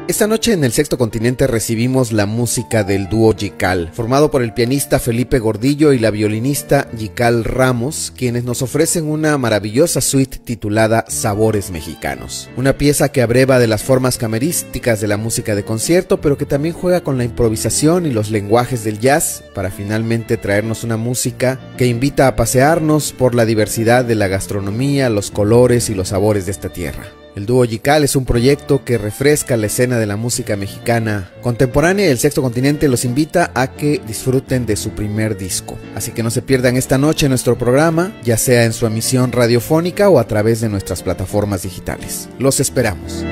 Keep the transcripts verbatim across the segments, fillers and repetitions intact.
Esta noche en el Sexto Continente recibimos la música del dúo Yical, formado por el pianista Felipe Gordillo y la violinista Yical Ramos, quienes nos ofrecen una maravillosa suite titulada Sabores Mexicanos. Una pieza que abreva de las formas camerísticas de la música de concierto, pero que también juega con la improvisación y los lenguajes del jazz para finalmente traernos una música que invita a pasearnos por la diversidad de la gastronomía, los colores y los sabores de esta tierra. El dúo Yical es un proyecto que refresca la escena de la música mexicana contemporánea y el Sexto Continente los invita a que disfruten de su primer disco. Así que no se pierdan esta noche nuestro programa, ya sea en su emisión radiofónica o a través de nuestras plataformas digitales. Los esperamos.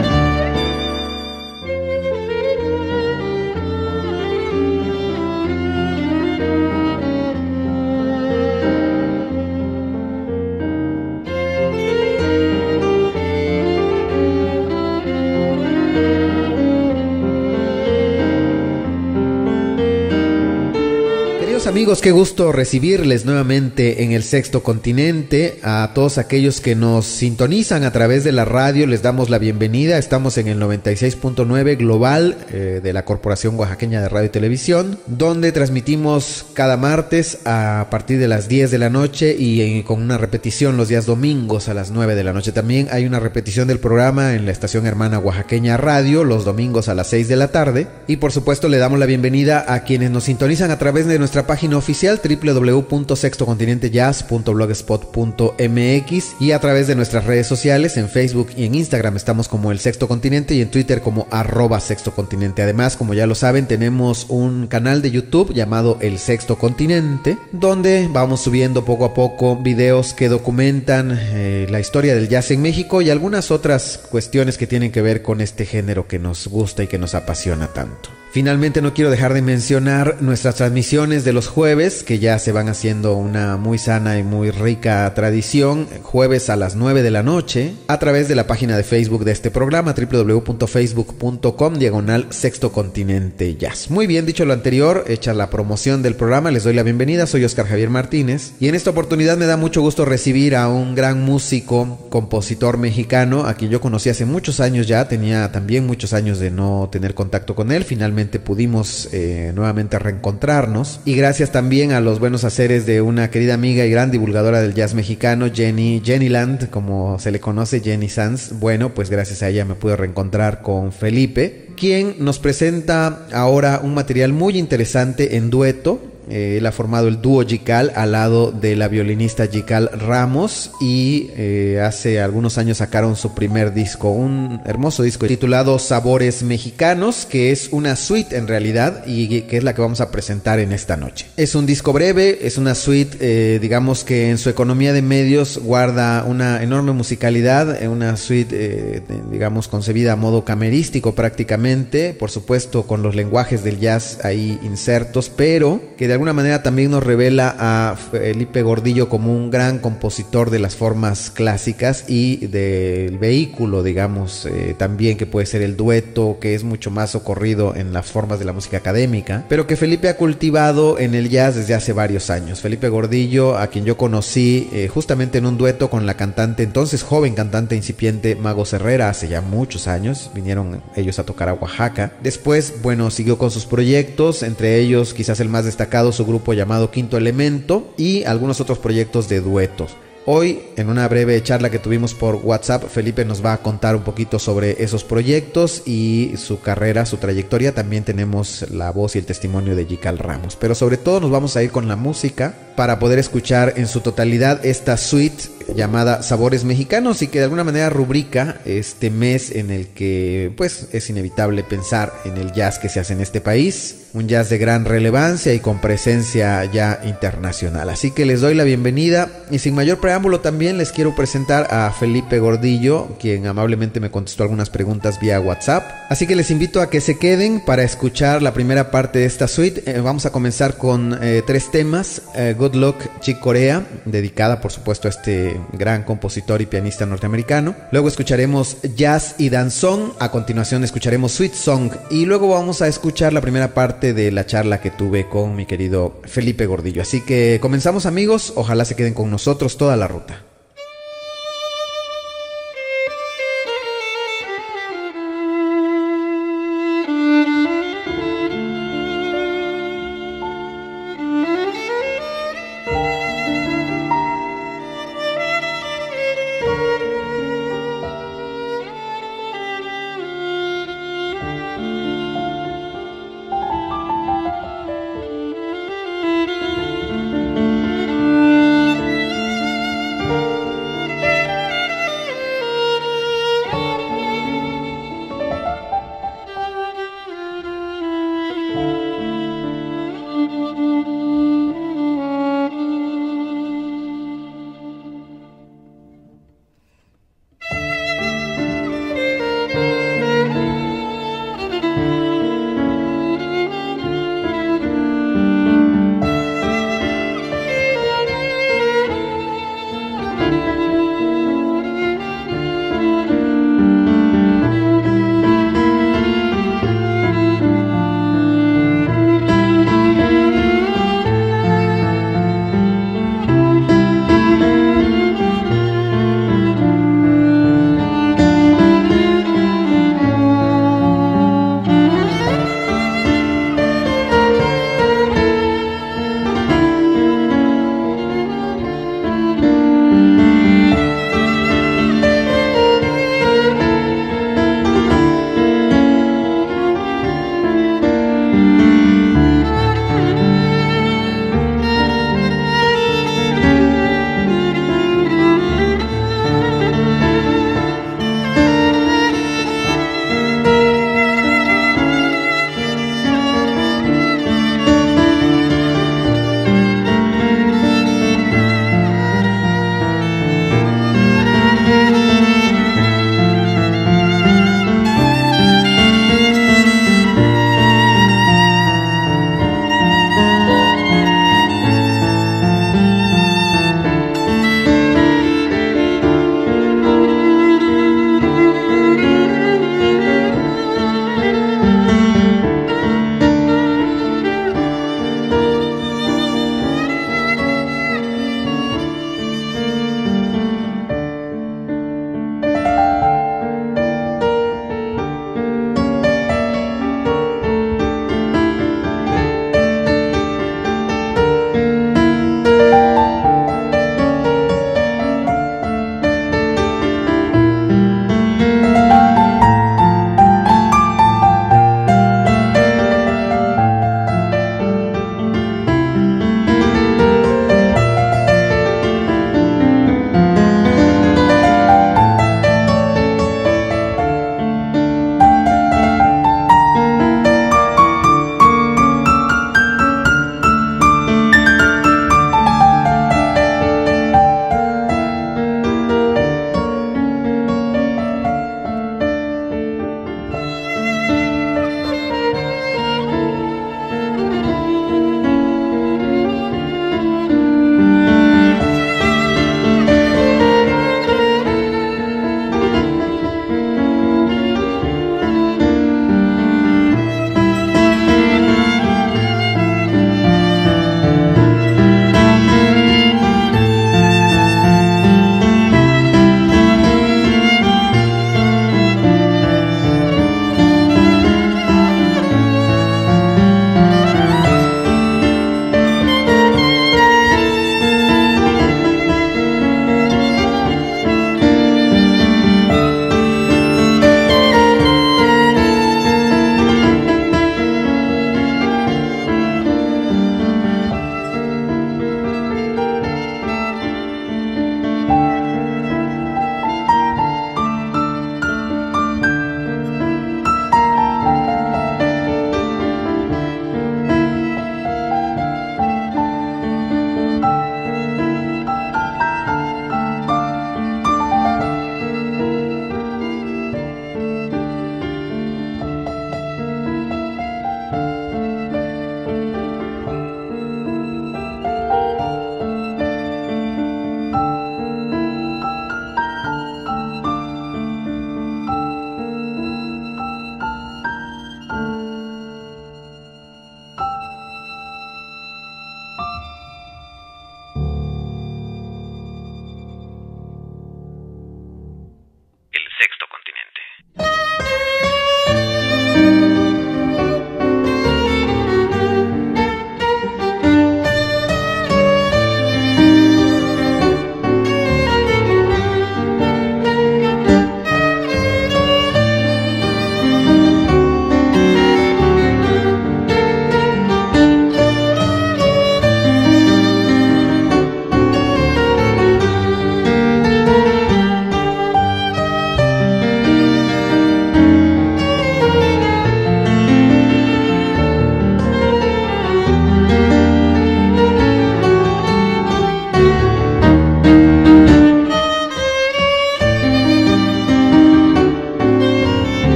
Amigos, qué gusto recibirles nuevamente en el Sexto Continente. A todos aquellos que nos sintonizan a través de la radio les damos la bienvenida. Estamos en el noventa y seis punto nueve global eh, de la Corporación Oaxaqueña de Radio y Televisión, donde transmitimos cada martes a partir de las diez de la noche y eh, con una repetición los días domingos a las nueve de la noche. También hay una repetición del programa en la estación hermana Oaxaqueña Radio los domingos a las seis de la tarde. Y por supuesto le damos la bienvenida a quienes nos sintonizan a través de nuestra página oficial doble u doble u doble u punto sexto continente jazz punto blogspot punto m x y a través de nuestras redes sociales. En Facebook y en Instagram estamos como El Sexto Continente y en Twitter como arroba Sexto Continente. Además, como ya lo saben, tenemos un canal de YouTube llamado El Sexto Continente, donde vamos subiendo poco a poco videos que documentan eh, la historia del jazz en México y algunas otras cuestiones que tienen que ver con este género que nos gusta y que nos apasiona tanto. Finalmente, no quiero dejar de mencionar nuestras transmisiones de los jueves, que ya se van haciendo una muy sana y muy rica tradición, jueves a las nueve de la noche, a través de la página de Facebook de este programa, doble u doble u doble u punto facebook punto com diagonal Sexto Continente Jazz. Muy bien, dicho lo anterior, hecha la promoción del programa, les doy la bienvenida. Soy Oscar Javier Martínez y en esta oportunidad me da mucho gusto recibir a un gran músico, compositor mexicano, a quien yo conocí hace muchos años ya, tenía también muchos años de no tener contacto con él. Finalmente pudimos eh, nuevamente reencontrarnos y gracias también a los buenos haceres de una querida amiga y gran divulgadora del jazz mexicano, Jenny Jennyland, como se le conoce, Jenny Sanz. Bueno, pues gracias a ella me pude reencontrar con Felipe, quien nos presenta ahora un material muy interesante en dueto. Eh, él ha formado el dúo Yical al lado de la violinista Yical Ramos y eh, hace algunos años sacaron su primer disco, un hermoso disco titulado Sabores Mexicanos, que es una suite en realidad y que es la que vamos a presentar en esta noche. Es un disco breve, es una suite eh, digamos que en su economía de medios guarda una enorme musicalidad, una suite eh, digamos concebida a modo camerístico prácticamente, por supuesto con los lenguajes del jazz ahí insertos, pero que de de alguna manera también nos revela a Felipe Gordillo como un gran compositor de las formas clásicas y del vehículo, digamos, eh, también que puede ser el dueto, que es mucho más socorrido en las formas de la música académica, pero que Felipe ha cultivado en el jazz desde hace varios años. Felipe Gordillo, a quien yo conocí eh, justamente en un dueto con la cantante, entonces joven cantante incipiente Magos Herrera, hace ya muchos años, vinieron ellos a tocar a Oaxaca. Después, bueno, siguió con sus proyectos, entre ellos quizás el más destacado su grupo llamado Quinto Elemento y algunos otros proyectos de duetos. Hoy, en una breve charla que tuvimos por WhatsApp, Felipe nos va a contar un poquito sobre esos proyectos y su carrera, su trayectoria. También tenemos la voz y el testimonio de Yical Ramos. Pero sobre todo nos vamos a ir con la música para poder escuchar en su totalidad esta suite llamada Sabores Mexicanos y que de alguna manera rubrica este mes en el que pues es inevitable pensar en el jazz que se hace en este país. Un jazz de gran relevancia y con presencia ya internacional. Así que les doy la bienvenida y sin mayor preámbulo también les quiero presentar a Felipe Gordillo, quien amablemente me contestó algunas preguntas vía WhatsApp. Así que les invito a que se queden para escuchar la primera parte de esta suite. Eh, vamos a comenzar con eh, tres temas. Eh, Good Luck Chick Corea, dedicada por supuesto a este gran compositor y pianista norteamericano. Luego escucharemos Jazz y Danzón. A continuación escucharemos Sweet Song y luego vamos a escuchar la primera parte de la charla que tuve con mi querido Felipe Gordillo. Así que comenzamos, amigos, ojalá se queden con nosotros toda la ruta.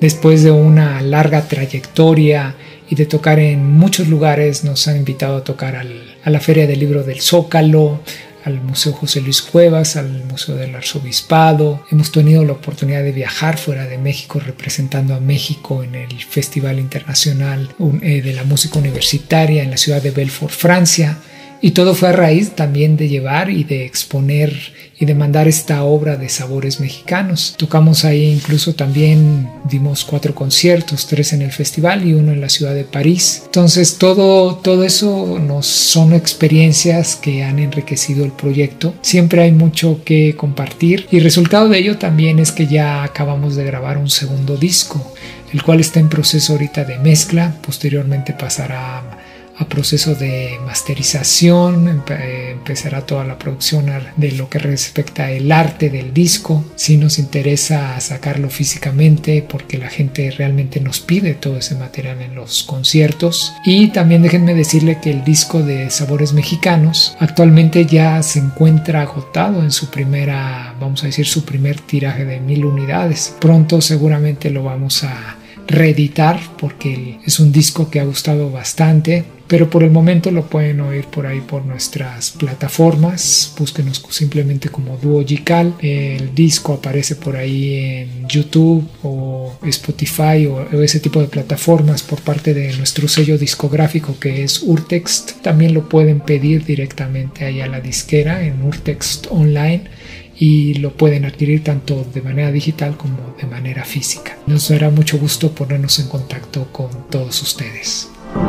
después de una larga trayectoria y de tocar en muchos lugares, nos han invitado a tocar al, a la Feria del Libro del Zócalo, al Museo José Luis Cuevas, al Museo del Arzobispado. Hemos tenido la oportunidad de viajar fuera de México representando a México en el Festival Internacional de la Música Universitaria en la ciudad de Belfort, Francia. Y todo fue a raíz también de llevar y de exponer y de mandar esta obra de sabores mexicanos. Tocamos ahí, incluso también dimos cuatro conciertos, tres en el festival y uno en la ciudad de París. Entonces todo, todo eso nos son experiencias que han enriquecido el proyecto. Siempre hay mucho que compartir y el resultado de ello también es que ya acabamos de grabar un segundo disco, el cual está en proceso ahorita de mezcla. Posteriormente pasará a a proceso de masterización, empe- empezará toda la producción de lo que respecta al arte del disco. Sí nos interesa sacarlo físicamente porque la gente realmente nos pide todo ese material en los conciertos. Y también déjenme decirle que el disco de Sabores Mexicanos actualmente ya se encuentra agotado en su primera, vamos a decir, su primer tiraje de mil unidades. Pronto seguramente lo vamos a reeditar porque es un disco que ha gustado bastante, pero por el momento lo pueden oír por ahí por nuestras plataformas. Búsquenos simplemente como Dúo Yical. El disco aparece por ahí en YouTube o Spotify o, o ese tipo de plataformas por parte de nuestro sello discográfico que es Urtext. También lo pueden pedir directamente ahí a la disquera en Urtext Online y lo pueden adquirir tanto de manera digital como de manera física. Nos dará mucho gusto ponernos en contacto con todos ustedes.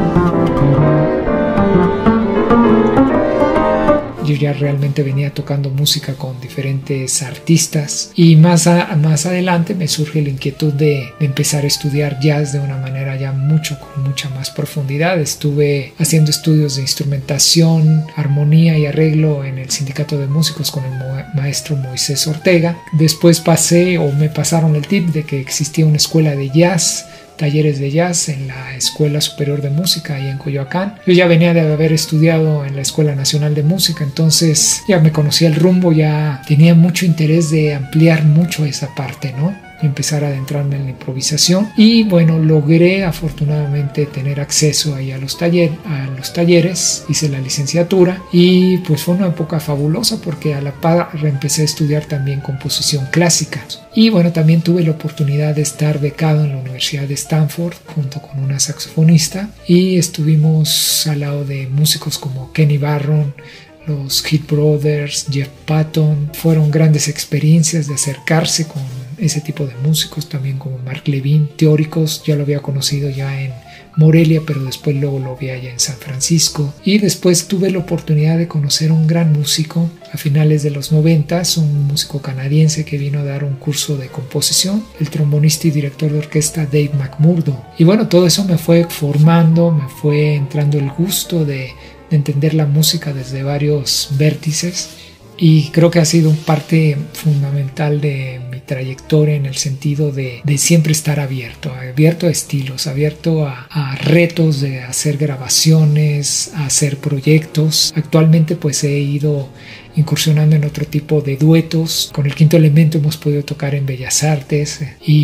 Yo ya realmente venía tocando música con diferentes artistas y más, a, más adelante me surge la inquietud de, de empezar a estudiar jazz de una manera ya mucho, con mucha más profundidad. Estuve haciendo estudios de instrumentación, armonía y arreglo en el Sindicato de Músicos con el maestro Moisés Ortega. Después pasé o me pasaron el tip de que existía una escuela de jazz, talleres de jazz en la Escuela Superior de Música ahí en Coyoacán. Yo ya venía de haber estudiado en la Escuela Nacional de Música, entonces ya me conocía el rumbo, ya tenía mucho interés de ampliar mucho esa parte, ¿no? Empezar a adentrarme en la improvisación y bueno, logré afortunadamente tener acceso ahí a los, taller, a los talleres, hice la licenciatura y pues fue una época fabulosa porque a la par empecé a estudiar también composición clásica y bueno, también tuve la oportunidad de estar becado en la Universidad de Stanford junto con una saxofonista y estuvimos al lado de músicos como Kenny Barron, los Heath Brothers, Jeff Patton. Fueron grandes experiencias de acercarse con ese tipo de músicos, también como Mark Levine, teóricos. Ya lo había conocido ya en Morelia, pero después luego lo vi allá en San Francisco. Y después tuve la oportunidad de conocer a un gran músico a finales de los noventas, un músico canadiense que vino a dar un curso de composición, el trombonista y director de orquesta Dave McMurdo. Y bueno, todo eso me fue formando, me fue entrando el gusto de de entender la música desde varios vértices y creo que ha sido parte fundamental de mi trayectoria en el sentido de, de siempre estar abierto, abierto a estilos, abierto a, a retos de hacer grabaciones, a hacer proyectos. Actualmente pues he ido incursionando en otro tipo de duetos. Con el Quinto Elemento hemos podido tocar en Bellas Artes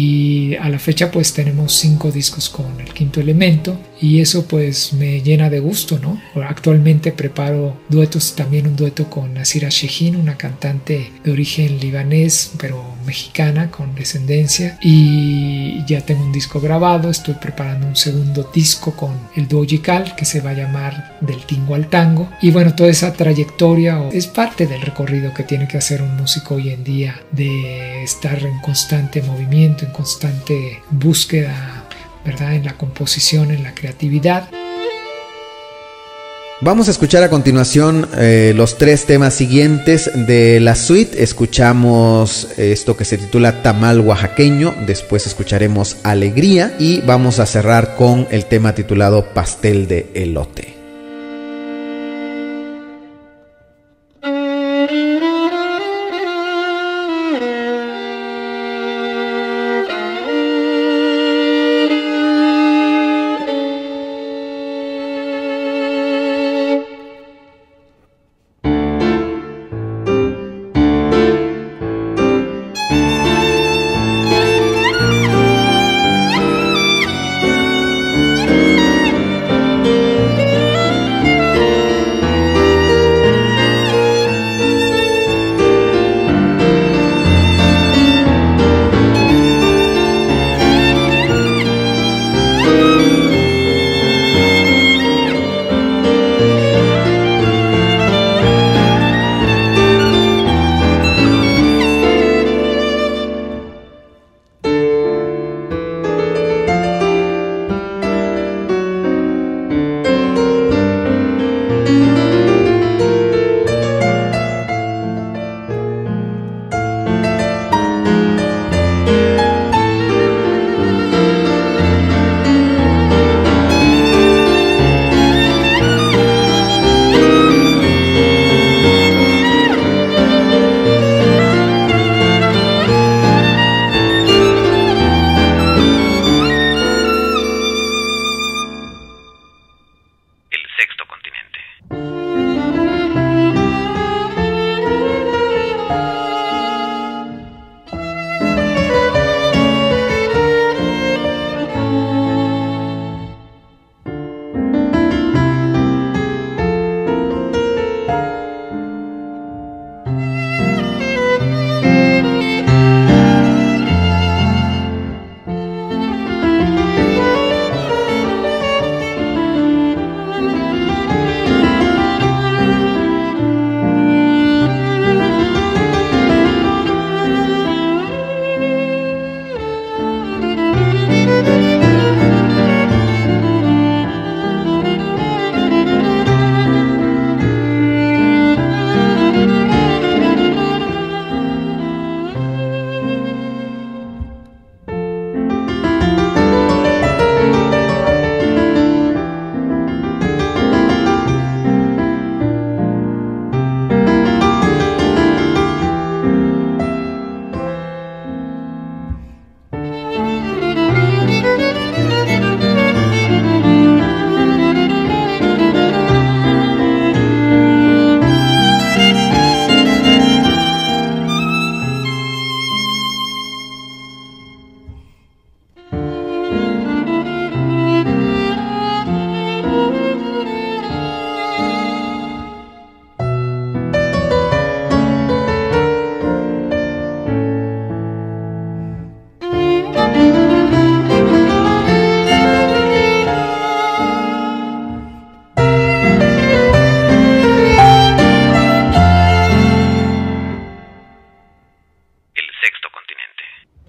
y a la fecha pues tenemos cinco discos con el Quinto Elemento y eso pues me llena de gusto, ¿no? Actualmente preparo duetos, también un dueto con Nasira Shehin, una cantante de origen libanés pero mexicana con descendencia, y ya tengo un disco grabado. Estoy preparando un segundo disco con el Dúo Yical que se va a llamar Del Tingo al Tango y bueno, toda esa trayectoria es parte del recorrido que tiene que hacer un músico hoy en día, de estar en constante movimiento, en constante búsqueda, ¿verdad? En la composición, en la creatividad. Vamos a escuchar a continuación eh, los tres temas siguientes de la suite. Escuchamos esto que se titula Tamal Oaxaqueño, después escucharemos Alegría y vamos a cerrar con el tema titulado Pastel de Elote.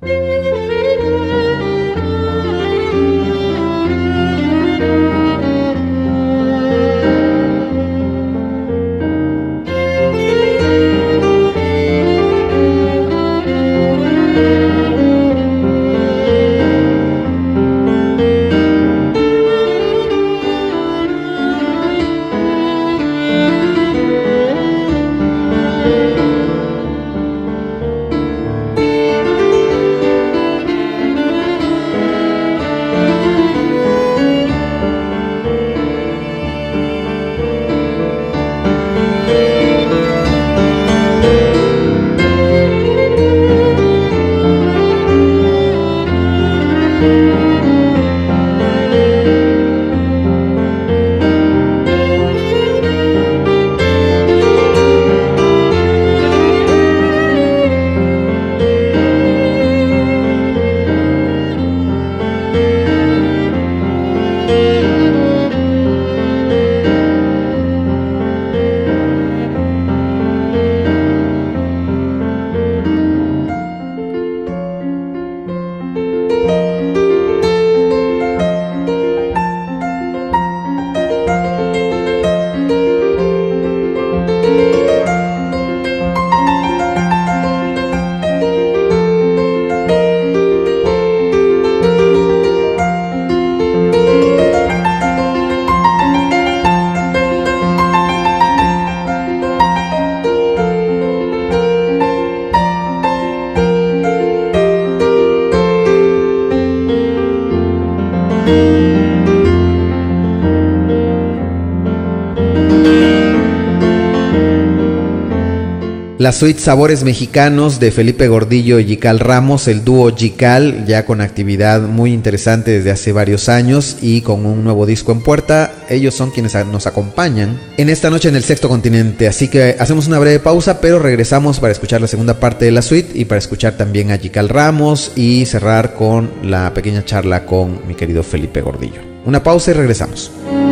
La suite Sabores Mexicanos de Felipe Gordillo y Yical Ramos, el dúo Yical, ya con actividad muy interesante desde hace varios años y con un nuevo disco en puerta. Ellos son quienes nos acompañan en esta noche en el Sexto Continente, así que hacemos una breve pausa, pero regresamos para escuchar la segunda parte de la suite y para escuchar también a Yical Ramos y cerrar con la pequeña charla con mi querido Felipe Gordillo. Una pausa y regresamos.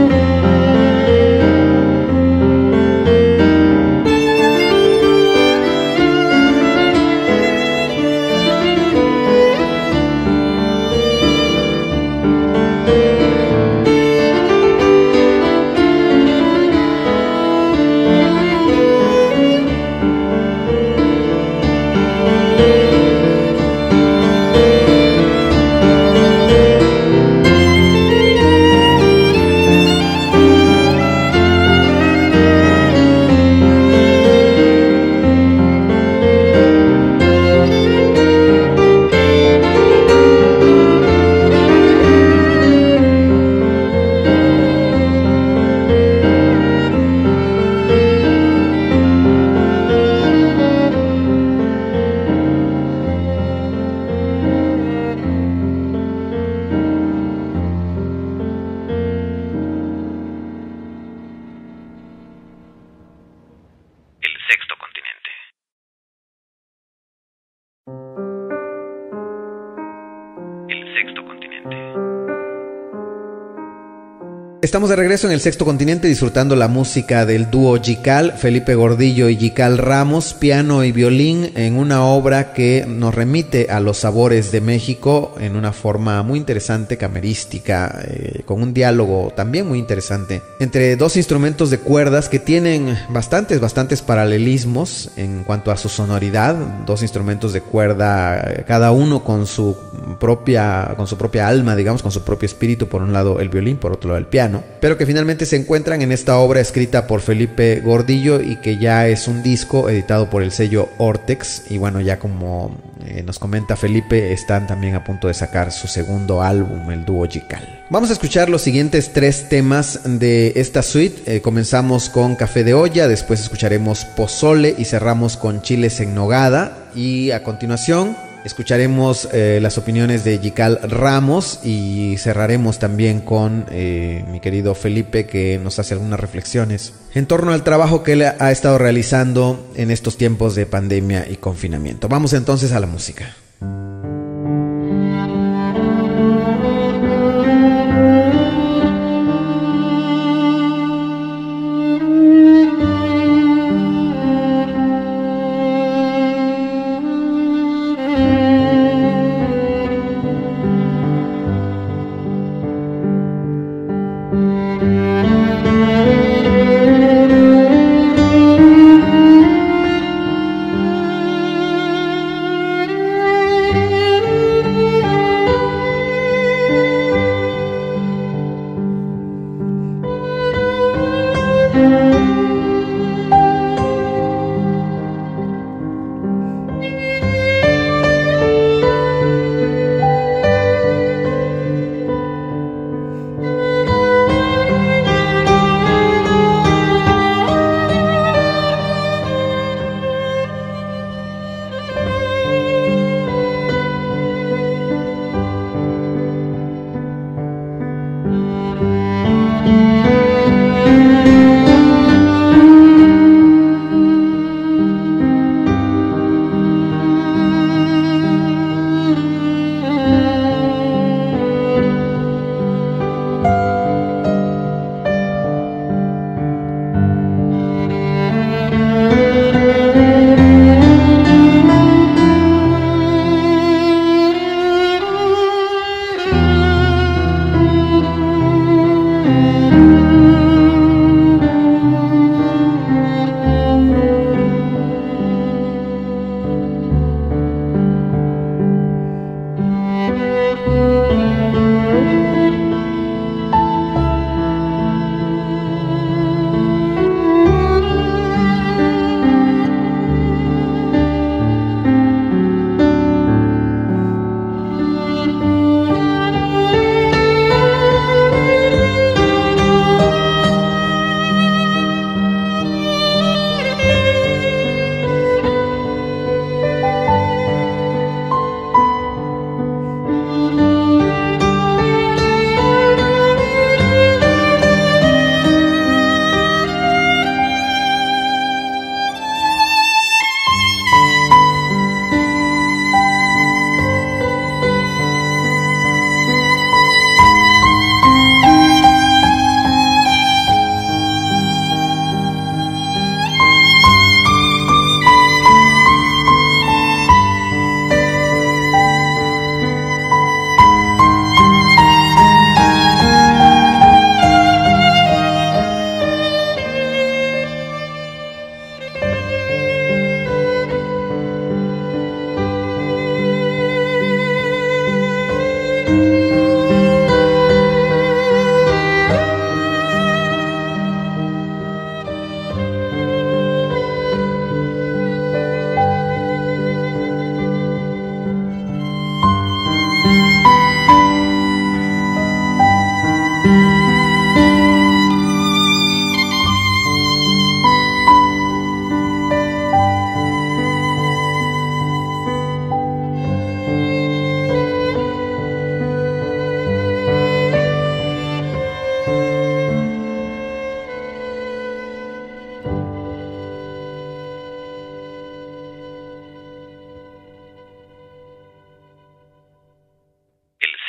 Estamos de regreso en el Sexto Continente disfrutando la música del dúo Yical, Felipe Gordillo y Yical Ramos, piano y violín en una obra que nos remite a los sabores de México en una forma muy interesante, camerística, eh, con un diálogo también muy interesante entre dos instrumentos de cuerdas que tienen bastantes, bastantes paralelismos en cuanto a su sonoridad, dos instrumentos de cuerda, cada uno con su propia, con su propia alma, digamos, con su propio espíritu, por un lado el violín, por otro lado el piano, pero que finalmente se encuentran en esta obra escrita por Felipe Gordillo y que ya es un disco editado por el sello Ortex. Y bueno, ya como eh, nos comenta Felipe, están también a punto de sacar su segundo álbum, el dúo Yical. Vamos a escuchar los siguientes tres temas de esta suite. Eh, comenzamos con Café de Olla, después escucharemos Pozole y cerramos con Chiles en Nogada, y a continuación escucharemos eh, las opiniones de Yical Ramos y cerraremos también con eh, mi querido Felipe, que nos hace algunas reflexiones en torno al trabajo que él ha estado realizando en estos tiempos de pandemia y confinamiento. Vamos entonces a la música.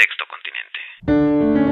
Sexto Continente.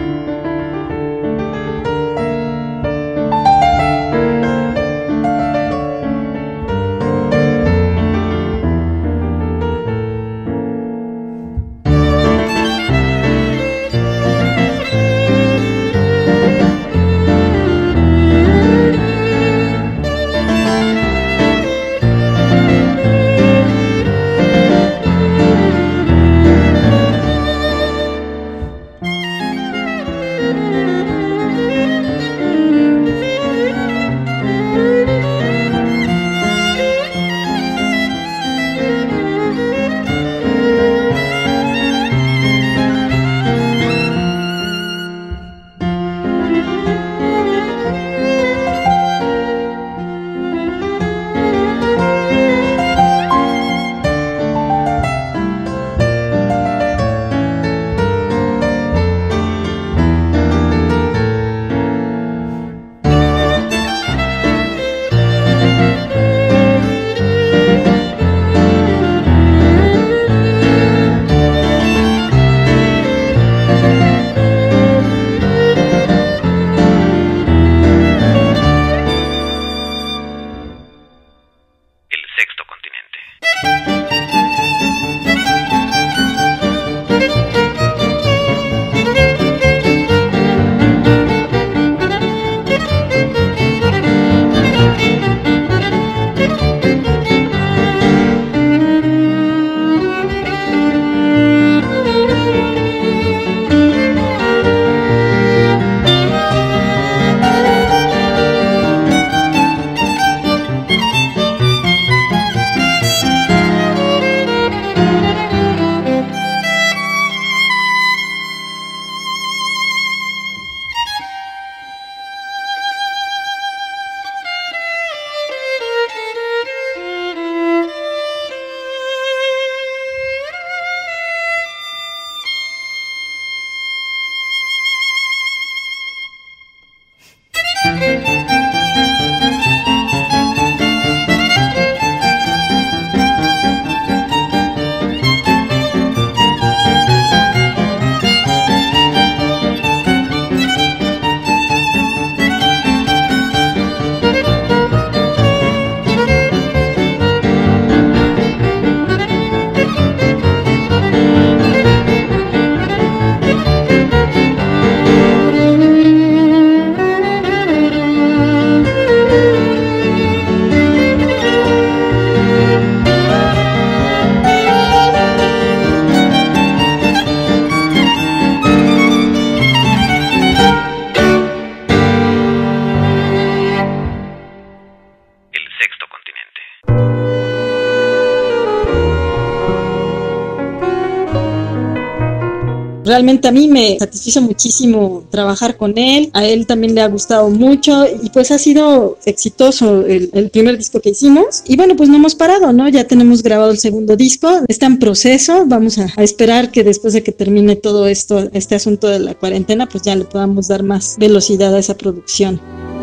Realmente a mí me satisfizo muchísimo trabajar con él, a él también le ha gustado mucho y pues ha sido exitoso el, el primer disco que hicimos y bueno, pues no hemos parado, ¿no? Ya tenemos grabado el segundo disco, está en proceso, vamos a, a esperar que después de que termine todo esto, este asunto de la cuarentena, pues ya le podamos dar más velocidad a esa producción.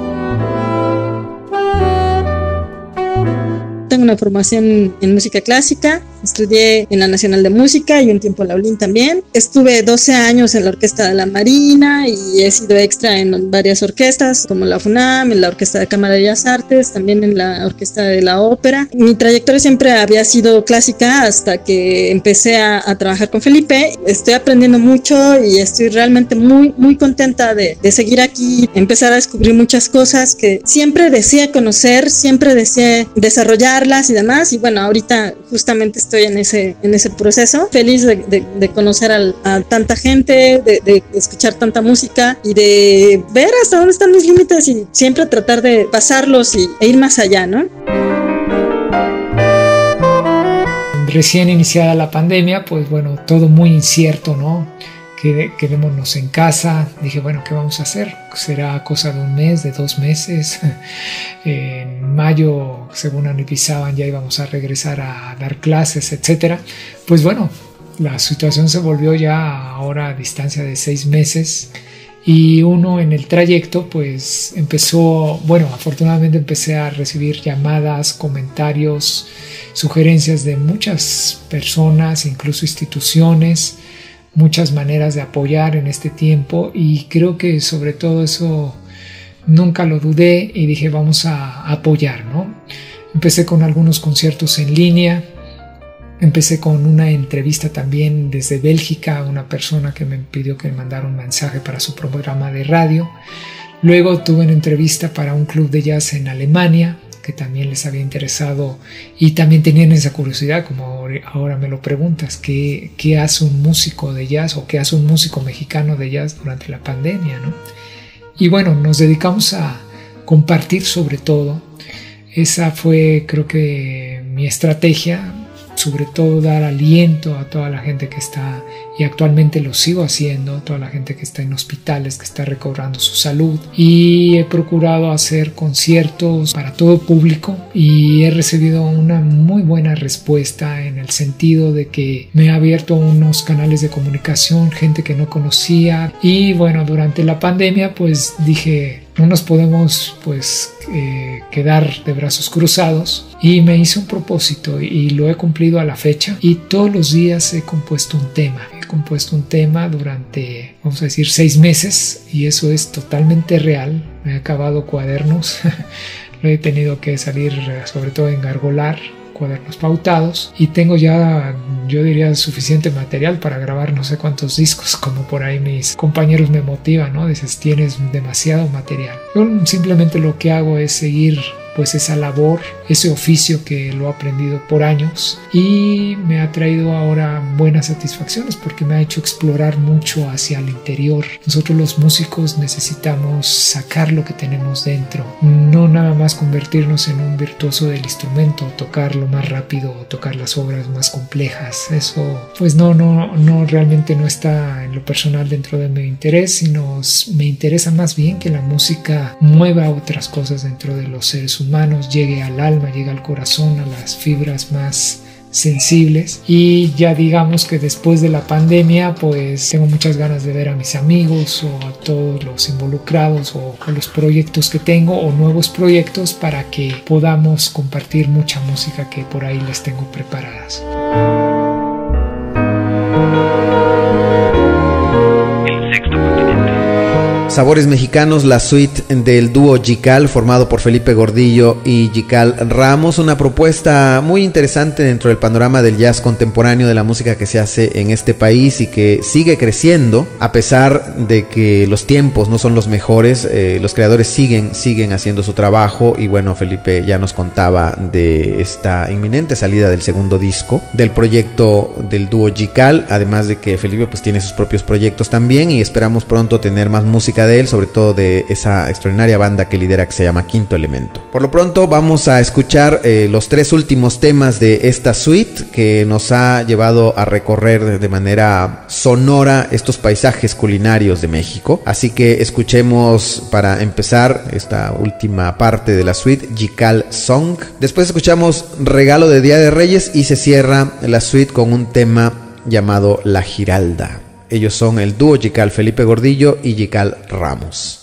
Tengo una formación en música clásica, estudié en la Nacional de Música y un tiempo en la ULIN también. Estuve doce años en la Orquesta de la Marina y he sido extra en varias orquestas como la FUNAM, en la Orquesta de Cámara de Bellas Artes, también en la Orquesta de la Ópera. Mi trayectoria siempre había sido clásica hasta que empecé a, a trabajar con Felipe. Estoy aprendiendo mucho y estoy realmente muy, muy contenta de, de seguir aquí, empezar a descubrir muchas cosas que siempre deseé conocer, siempre deseé desarrollar y demás, y bueno, ahorita justamente estoy en ese, en ese proceso, feliz de, de, de conocer al, a tanta gente, de, de escuchar tanta música y de ver hasta dónde están mis límites y siempre tratar de pasarlos y, e ir más allá, ¿no? Recién iniciada la pandemia, pues bueno, todo muy incierto, ¿no? Quedémonos en casa. Dije, bueno, ¿qué vamos a hacer? Será cosa de un mes, de dos meses. En mayo, según analizaban, ya íbamos a regresar a dar clases, etcétera. Pues bueno, la situación se volvió ya ahora a distancia de seis meses. Y uno en el trayecto, pues empezó, bueno, afortunadamente empecé a recibir llamadas, comentarios, sugerencias de muchas personas, incluso instituciones, muchas maneras de apoyar en este tiempo, y creo que sobre todo eso nunca lo dudé y dije vamos a apoyar, ¿no? Empecé con algunos conciertos en línea, empecé con una entrevista también desde Bélgica a una persona que me pidió que me mandara un mensaje para su programa de radio. Luego tuve una entrevista para un club de jazz en Alemania, que también les había interesado y también tenían esa curiosidad, como ahora me lo preguntas, ¿qué, qué hace un músico de jazz o qué hace un músico mexicano de jazz durante la pandemia, ¿no? Y bueno, nos dedicamos a compartir sobre todo. Esa fue, creo que, mi estrategia, sobre todo dar aliento a toda la gente que está, y actualmente lo sigo haciendo, toda la gente que está en hospitales, que está recobrando su salud, y he procurado hacer conciertos para todo público y he recibido una muy buena respuesta, en el sentido de que me ha abierto unos canales de comunicación, gente que no conocía. Y bueno, durante la pandemia pues dije, no nos podemos pues eh, quedar de brazos cruzados, y me hice un propósito y lo he cumplido a la fecha, y todos los días he compuesto un tema he compuesto un tema durante, vamos a decir, seis meses, y eso es totalmente real. Me he acabado cuadernos lo he tenido que salir sobre todo a engargolar cuadernos pautados, y tengo ya, yo diría, suficiente material para grabar no sé cuántos discos, como por ahí mis compañeros me motivan, ¿no? Dices, tienes demasiado material. Yo simplemente lo que hago es seguir pues esa labor, ese oficio que lo he aprendido por años, y me ha traído ahora buenas satisfacciones porque me ha hecho explorar mucho hacia el interior. Nosotros los músicos necesitamos sacar lo que tenemos dentro, no nada más convertirnos en un virtuoso del instrumento, tocar lo más rápido o tocar las obras más complejas. Eso pues no, no, no realmente no está en lo personal dentro de mi interés, sino me interesa más bien que la música mueva otras cosas dentro de los seres humanos humanos, llegue al alma, llegue al corazón, a las fibras más sensibles. Y ya digamos que después de la pandemia pues tengo muchas ganas de ver a mis amigos o a todos los involucrados o a los proyectos que tengo o nuevos proyectos, para que podamos compartir mucha música que por ahí les tengo preparadas. Sabores Mexicanos, la suite del dúo Yical, formado por Felipe Gordillo y Yical Ramos, una propuesta muy interesante dentro del panorama del jazz contemporáneo, de la música que se hace en este país y que sigue creciendo a pesar de que los tiempos no son los mejores. Eh, los creadores siguen, siguen haciendo su trabajo, y bueno, Felipe ya nos contaba de esta inminente salida del segundo disco del proyecto del dúo Yical, además de que Felipe pues tiene sus propios proyectos también, y esperamos pronto tener más música de él, sobre todo de esa extraordinaria banda que lidera, que se llama Quinto Elemento. Por lo pronto vamos a escuchar eh, los tres últimos temas de esta suite, que nos ha llevado a recorrer de manera sonora estos paisajes culinarios de México. Así que escuchemos para empezar esta última parte de la suite, Yical Song. Después escuchamos Regalo de Día de Reyes, y se cierra la suite con un tema llamado La Giralda. Ellos son el dúo Yical, Felipe Gordillo y Yical Ramos.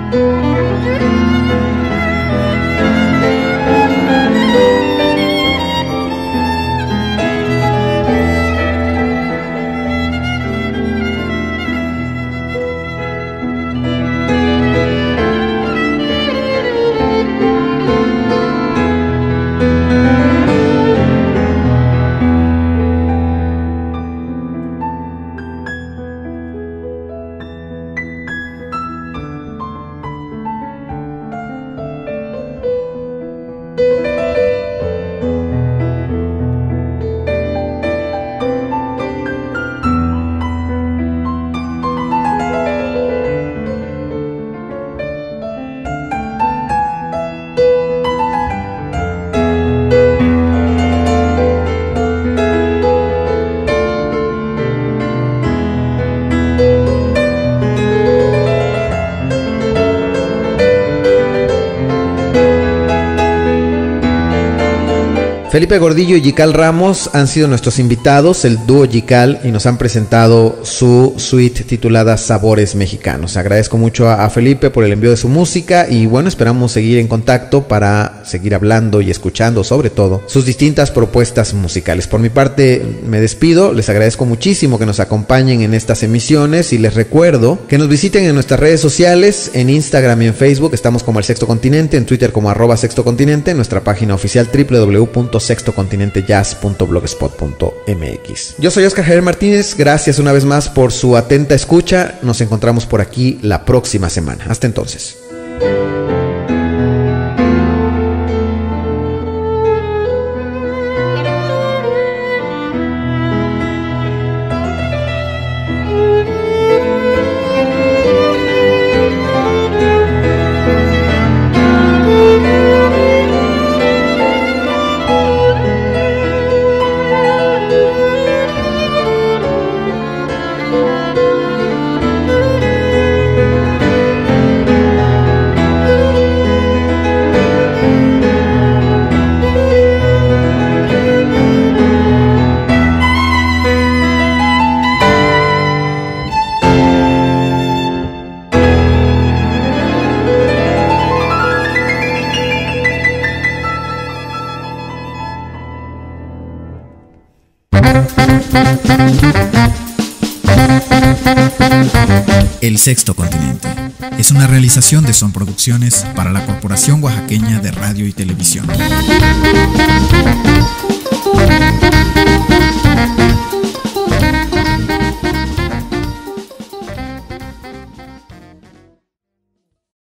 Felipe Gordillo y Yical Ramos han sido nuestros invitados, el dúo Yical, y nos han presentado su suite titulada Sabores Mexicanos. Agradezco mucho a Felipe por el envío de su música y bueno, esperamos seguir en contacto para seguir hablando y escuchando sobre todo sus distintas propuestas musicales. Por mi parte me despido, les agradezco muchísimo que nos acompañen en estas emisiones y les recuerdo que nos visiten en nuestras redes sociales, en Instagram y en Facebook estamos como El Sexto Continente, en Twitter como arroba Sexto Continente, en nuestra página oficial doble u doble u doble u punto sexto continente jazz punto blogspot punto m x. Yo soy Oscar Javier Martínez, gracias una vez más por su atenta escucha, nos encontramos por aquí la próxima semana. Hasta entonces. El Sexto Continente es una realización de Son Producciones para la Corporación Oaxaqueña de Radio y Televisión.